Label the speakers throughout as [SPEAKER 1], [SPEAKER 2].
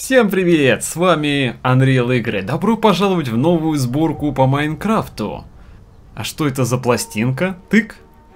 [SPEAKER 1] Всем привет, с вами Unreal Игры. Добро пожаловать в новую сборку по Майнкрафту. А что это за пластинка? Тык?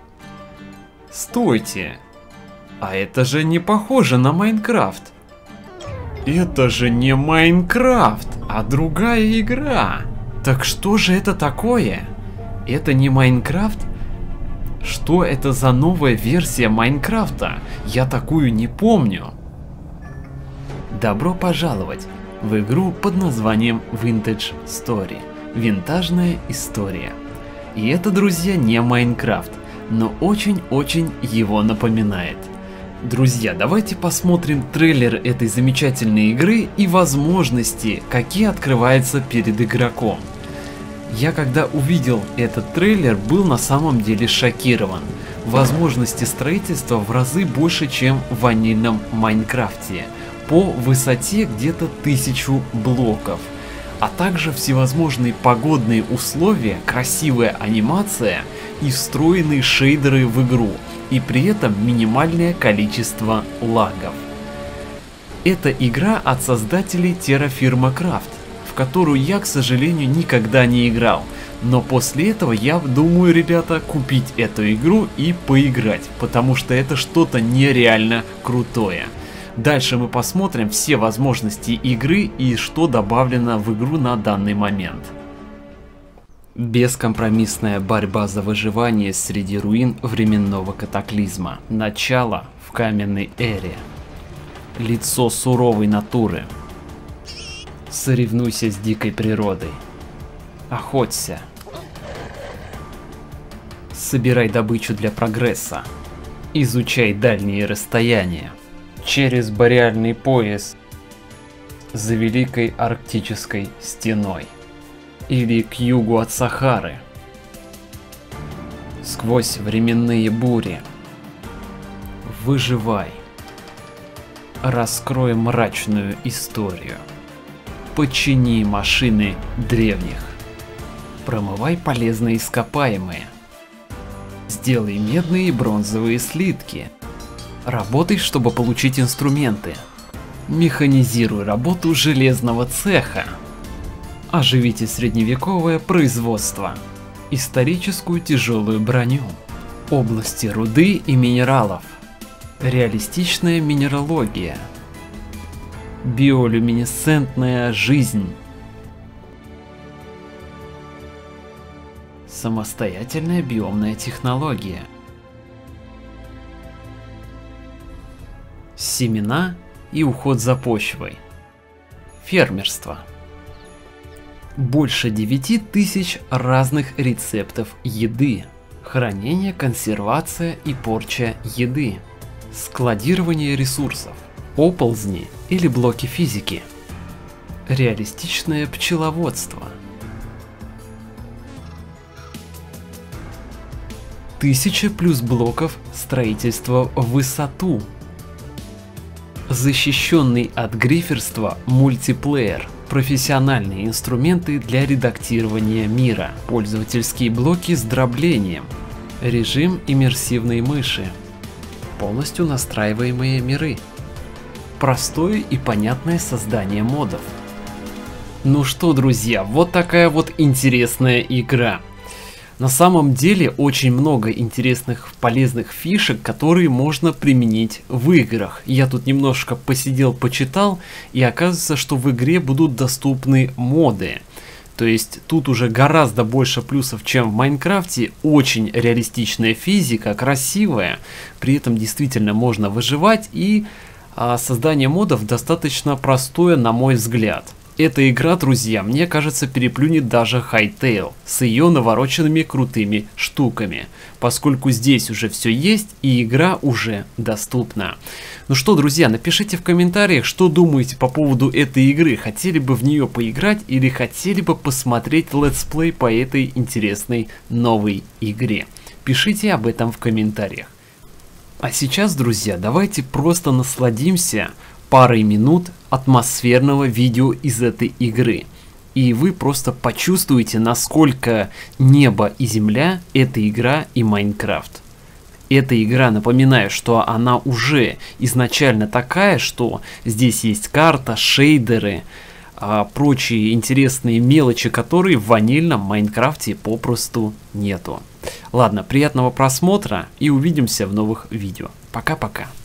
[SPEAKER 1] Стойте. А это же не похоже на Майнкрафт. Это же не Майнкрафт, а другая игра. Так что же это такое? Это не Майнкрафт? Что это за новая версия Майнкрафта? Я такую не помню. Добро пожаловать в игру под названием Vintage Story. Винтажная история. И это, друзья, не Майнкрафт, но очень-очень его напоминает. Друзья, давайте посмотрим трейлер этой замечательной игры и возможности, какие открываются перед игроком. Я когда увидел этот трейлер, был на самом деле шокирован. Возможности строительства в разы больше, чем в ванильном Майнкрафте. По высоте где-то 1000 блоков. А также всевозможные погодные условия, красивая анимация и встроенные шейдеры в игру. И при этом минимальное количество лагов. Это игра от создателей Terraforma Craft, в которую я, к сожалению, никогда не играл. Но после этого я думаю, ребята, купить эту игру и поиграть, потому что это что-то нереально крутое. Дальше мы посмотрим все возможности игры и что добавлено в игру на данный момент. Бескомпромиссная борьба за выживание среди руин временного катаклизма. Начало в каменной эре. Лицо суровой натуры. Соревнуйся с дикой природой. Охоться. Собирай добычу для прогресса. Изучай дальние расстояния. Через бореальный пояс за Великой Арктической стеной. Или к югу от Сахары. Сквозь временные бури. Выживай. Раскрой мрачную историю. Почини машины древних. Промывай полезные ископаемые. Сделай медные и бронзовые слитки. Работай, чтобы получить инструменты. Механизируй работу железного цеха. Оживите средневековое производство. Историческую тяжелую броню. Области руды и минералов. Реалистичная минералогия. Биолюминесцентная жизнь. Самостоятельная биомная технология. Семена и уход за почвой. Фермерство. Больше 9000 разных рецептов еды. Хранение, консервация и порча еды. Складирование ресурсов. Оползни или блоки физики. Реалистичное пчеловодство. 1000 плюс блоков строительства в высоту. Защищенный от гриферства мультиплеер. Профессиональные инструменты для редактирования мира. Пользовательские блоки с дроблением. Режим иммерсивной мыши. Полностью настраиваемые миры. Простое и понятное создание модов. Ну что, друзья, вот такая вот интересная игра. На самом деле очень много интересных полезных фишек, которые можно применить в играх. Я тут немножко посидел, почитал, и оказывается, что в игре будут доступны моды. То есть тут уже гораздо больше плюсов, чем в Майнкрафте. Очень реалистичная физика, красивая. При этом действительно можно выживать, и создание модов достаточно простое, на мой взгляд. Эта игра, друзья, мне кажется, переплюнет даже Hytale с ее навороченными крутыми штуками, поскольку здесь уже все есть и игра уже доступна. Ну что, друзья, напишите в комментариях, что думаете по поводу этой игры. Хотели бы в нее поиграть или хотели бы посмотреть летсплей по этой интересной новой игре. Пишите об этом в комментариях. А сейчас, друзья, давайте просто насладимся парой минут атмосферного видео из этой игры. И вы просто почувствуете, насколько небо и земля — это игра и Майнкрафт. Эта игра, напоминаю, что она уже изначально такая, что здесь есть карта, шейдеры, прочие интересные мелочи, которые в ванильном Майнкрафте попросту нету. Ладно, приятного просмотра и увидимся в новых видео. Пока-пока.